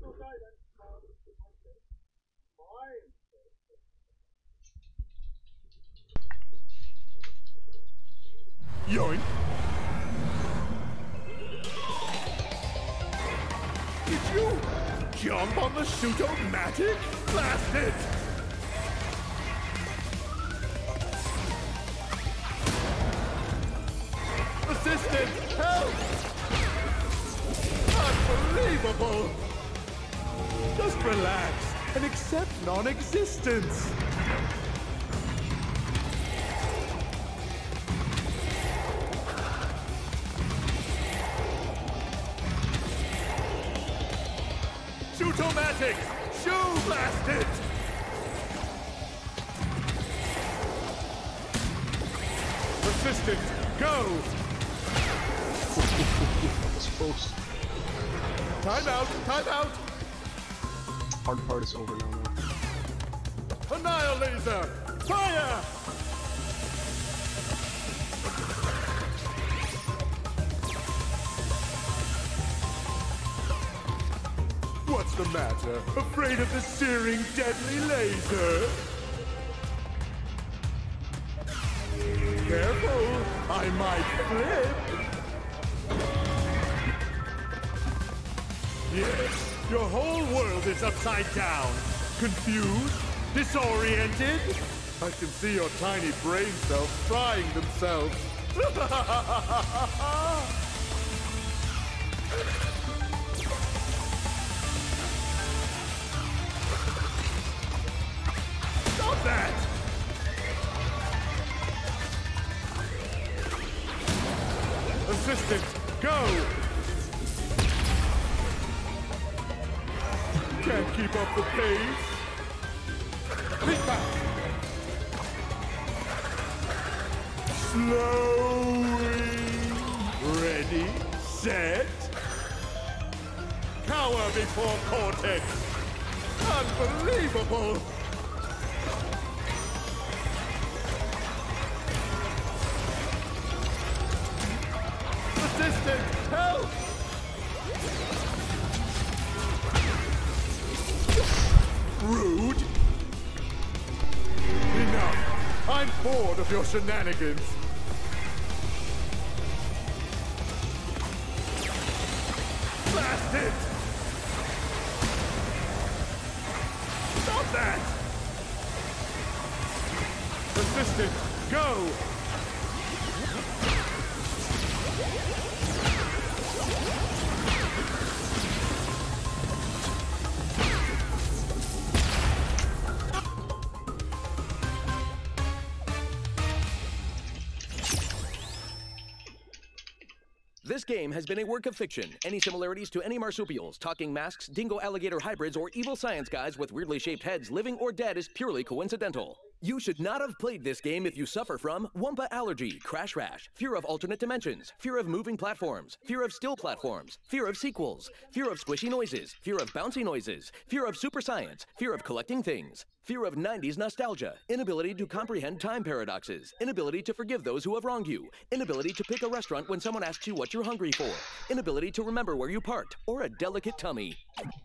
Yoink! Did you jump on the shoot-o-matic? Blast it! Assistant, help! Unbelievable! Just relax and accept non-existence. Shoot-o-matic! Shoe blast it! Persistent, go! That was close. Time out! Time out! Hard part is over now, though. Annihilate! Fire! What's the matter? Afraid of the searing, deadly laser? Careful! I might flip! Yes, your whole world is upside down. Confused? Disoriented? I can see your tiny brain cells frying themselves. Stop that! Assistant, go! Can't keep up the pace. Think back. Slowing. Ready, set. Cower before Cortex. Unbelievable. Assistant, help! Rude! Enough! I'm bored of your shenanigans! Blast it! Stop that! Assistant, go! This game has been a work of fiction. Any similarities to any marsupials, talking masks, dingo-alligator hybrids, or evil science guys with weirdly shaped heads living or dead is purely coincidental. You should not have played this game if you suffer from Wumpa allergy, crash rash, fear of alternate dimensions, fear of moving platforms, fear of still platforms, fear of sequels, fear of squishy noises, fear of bouncy noises, fear of super science, fear of collecting things, fear of 90s nostalgia, inability to comprehend time paradoxes, inability to forgive those who have wronged you, inability to pick a restaurant when someone asks you what you're hungry for, inability to remember where you parked, or a delicate tummy.